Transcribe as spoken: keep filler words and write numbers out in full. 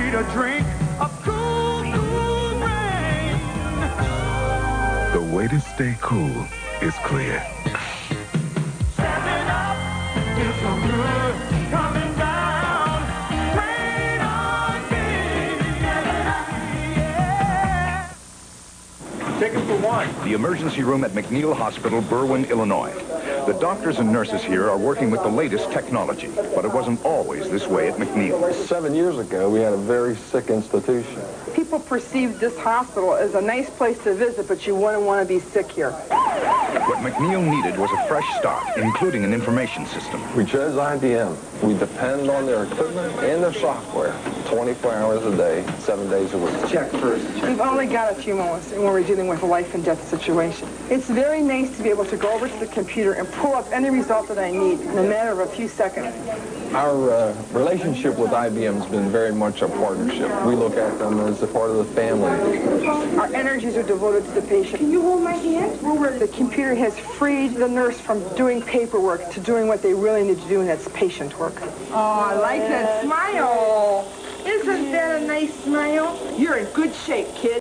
need a drink of cool, cool rain. The way to stay cool is clear. Seven Up is so good, coming down. Rain on me. Seven Up, yeah. Ticket for one. The emergency room at McNeil Hospital, Berwyn, Illinois. The doctors and nurses here are working with the latest technology, but it wasn't always this way at McNeil. Seven years ago, we had a very sick institution. People perceived this hospital as a nice place to visit, but you wouldn't want to be sick here. What McNeil needed was a fresh start, including an information system. We chose I B M. We depend on their equipment and their software twenty-four hours a day, seven days a week. Check first. We've only got a few moments when we're dealing with a life and death situation. It's very nice to be able to go over to the computer and pull up any result that I need in a matter of a few seconds. Our uh, relationship with I B M has been very much a partnership. We look at them as a part of the family. Our energies are devoted to the patient. Can you hold my hand? The computer has freed the nurse from doing paperwork to doing what they really need to do, and that's patient work. Oh, I like that smile. Isn't that a nice smile? You're in good shape, kid.